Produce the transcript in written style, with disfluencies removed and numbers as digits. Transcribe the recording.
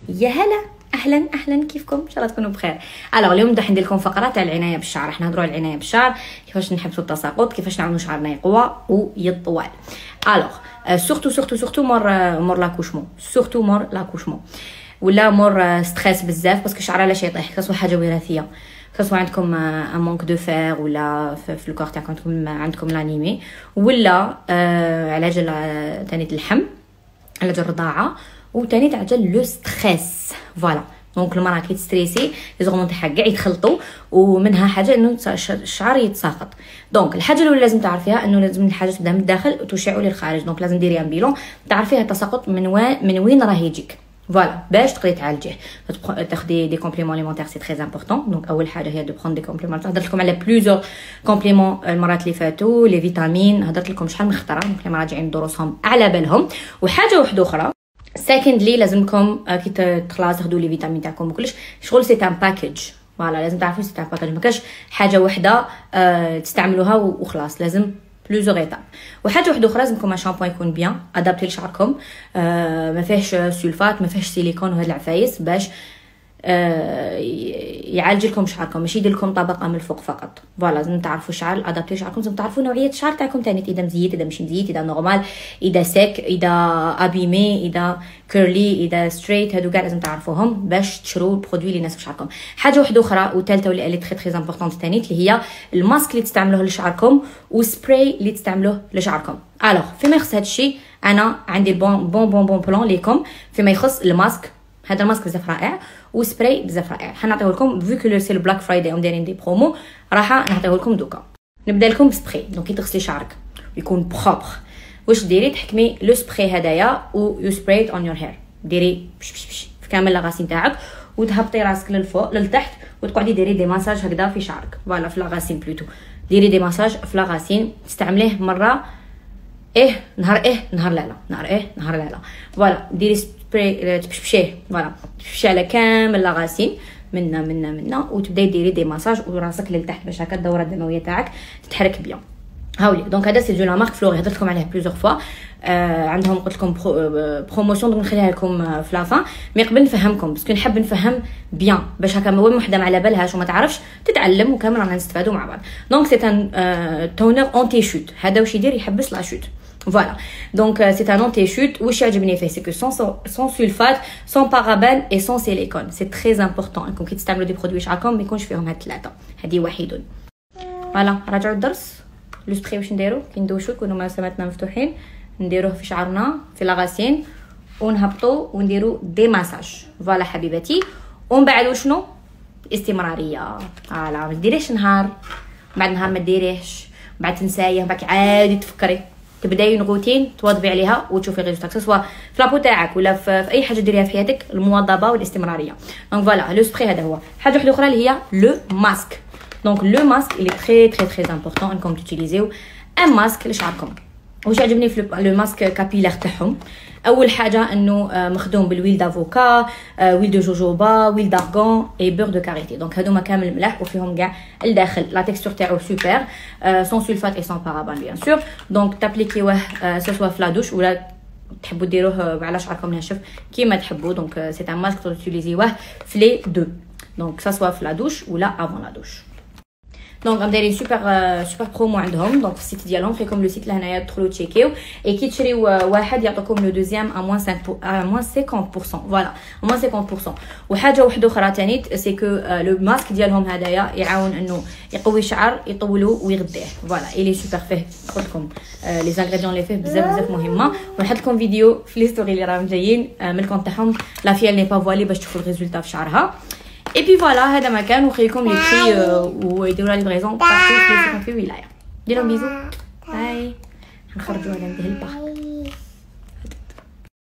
يا هلا، اهلا كيفكم؟ ان شاء الله تكونوا بخير. اليوم راح ندير لكم فقره تاع العنايه بالشعر. راح نهضروا على العنايه بالشعر، كيفاش نحبسوا التساقط، كيفاش نعاونوا شعرنا يقوى ويطول. سورتو مور لاكوشمون، سورتو مور لاكوشمون ولا مور ستريس بزاف، باسكو الشعر علاش يطيح، كسوا حاجه وراثيه، كسوا عندكم ان مونك دو فير ولا في الكور تاعكم عندكم لانيمي، ولا علاج ثاني اللحم، علاج الرضاعه، وثاني علاج لو ستريس. فوالا دونك المراه كي تستريسي لي زغمون تاعها كاع يتخلطوا، ومنها حاجه انه الشعر يتساقط. دونك الحاجه الاولى لازم تعرفيها انه لازم الحاجه تبدا من الداخل وتشع للخارج. دونك لازم ديري ان بيلون تعرفيها التساقط من وين راه يجيك، فوالا باش تقدري تعالجيه. تاخدي دي كومبليمون اليمونتير سي تري امبورطون. دونك اول حاجه هي دو بروند دي كومبليمون. هضرت لكم على بليزيور كومبليمون المرات اللي فاتوا، لي فيتامين هضرت لكم شحال من خطره، دونك المراجعين دروسهم على بالهم. وحاجه واحده اخرى سكندلي لازمكم كي تخلص تاخذوا لي فيتامين تاعكم وكلش شغل سي ان باكيج. فوالا لازم تعرفوا سي ان باكيج، ما كاش حاجه واحده تستعملوها وخلاص، لازم بلوزيغ ايتاب. وحاجه واحده اخرى لازمكم شامبوان يكون بيان ادابتي لشعركم، ما فيهش سلفات، ما فيهش سيليكون وهاد العفايس، باش يعالج لكم شعركم، ماشي يدير لكم طبقه من الفوق فقط. فوالا لازم تعرفوا شعر ادابتي شعركم، لازم تعرفوا نوعيه الشعر تاعكم ثاني، اذا مزيت، اذا مش مزيت، اذا نورمال، اذا سيك، اذا ابيمي، اذا كيرلي، اذا ستريت. هادو كاع لازم تعرفوهم باش تشرو البرودوي اللي يناسب شعركم. حاجه واحده اخرى وثالثه واللي تري امبورطونط ثاني، اللي هي الماسك اللي تستعملوه لشعركم وسبراي اللي تستعملوه لشعركم. فيما يخص هذا الشيء انا عندي بون بلان ليكم فيما يخص الماسك. هذا الماسك بزاف رائع وسبراي بزاف رائع. حنعطيه لكم فيو كو سي البلاك فرايداي ومدايرين دي برومو، راح نعطيه لكم دوكا. نبدا لكم بسبراي. دونك كي تغسلي شعرك يكون بروبر، واش ديري؟ تحكمي لو سبراي هدايا و يو سبراي اون يور هير. ديري في كامل لاغاسين تاعك وتهبطي راسك للفوق للتحت وتقعدي ديري دي ماساج هكذا في شعرك. فوالا في لاغاسين بلوتو، ديري دي ماساج في لاغاسين، تستعمليه مره نهار نهار لا، نهار نهار لا. فوالا ديري سبراي تبشبشيه، فوالا تبشبشي على كامل لاغاسين منا وتبداي ديري دي ماساج وراسك للتحت باش هكا الدوره الدمويه تاعك تتحرك بيان. هاولي دونك هذا سي جو لا مارك فلوري، هضرت لكم عليه بليزيور فوا. عندهم قلت لكم بروموسيون، دونك نخليها لكم في لافان. مي قبل نفهمكم باسكو نحب نفهم بيان باش هكا ما وحده ما على بالهاش وما تعرفش تتعلم، وكامل رانا نستفادوا مع بعض. دونك سي ان تونر اونتي شوت. هذا واش يدير؟ يحبس لا شوت. Voilà, donc c'est un anti-chute. واش يعجبني فيه c'est que sans sulfate, sans parabènes et sans silicone. C'est très important انكم كي تستعملوا دي برودوي شعركم ما يكونش فيهم هاد الثلاثه. هذه وحيد. فوالا راجعوا الدرس. لو سبراي واش نديرو؟ كي ندوشو يكونوا مساماتنا مفتوحين، نديروه في شعرنا في لاغاسين ونهبطوا ونديرو دي ماساج. فوالا حبيبتي. ومن بعد وشنو؟ استمراريه. فوالا ما ديريش نهار بعد نهار ما ديريهش، بعد تنسايه، بعد عادي تفكري، تبداي روتين تواظبي عليها وتشوفي ريزولتا، سواء في لابو تاعك ولا في اي حاجه ديريها في حياتك، المواظبه والاستمراريه. دونك فوالا لو سبراي هذا هو. حاجه واحده اخرى اللي هي لو ماسك. دونك لو ماسك اللي تري امبورطون انكم تيتيليزيو ان ماسك لشعركم. واش يعجبني في لو ماسك كابيلار تاعهم؟ اول حاجه انه مخدوم بالويل دافوكا، ويل دو جوجوبا، ويل دارغون اي بور دو كاريتي. دونك هادوما كامل ملاح وفيهم كاع الداخل لا تيكستور تاعو سوبر، سون سولفات اي سون بارابان بيان سور. دونك تابليكيوه سوا في لا دوش ولا تحبوا ديروه على شعركم ناشف كيما تحبوا. دونك سي ان ماسك تيليزيوه في لي دو، دونك سوا في لا دوش ولا افون لا دوش. دونك راهم دايرين سوبر برومو عندهم. دونك في السيت ديالهم خليكم لو سيت لهنايا تدخلوا تشيكيو، اي كي تشريو واحد يعطوكم لو دوزيام ا موان 50%. فوالا موان 50%. وحاجه واحده اخرى ثاني سي كو لو ماسك ديالهم هدايا يعاون انه يقوي الشعر، يطولو ويغديه. فوالا اي لي سوبر فيه. قلت لكم لي زانغريديون اللي فيه بزاف مهمه، ونحط لكم فيديو في لي ستوري اللي راهم جايين من الكونت تاعهم لا فيال ني با فوالي باش تشوفوا الريزولتا في شعرها. اي بي فوالا هذا مكان، وخليكم لي بري ويديروا لا ليفريزون بارتو في ولايه. ديروا بيزو باي. نخرجوا هذا نديه البارك.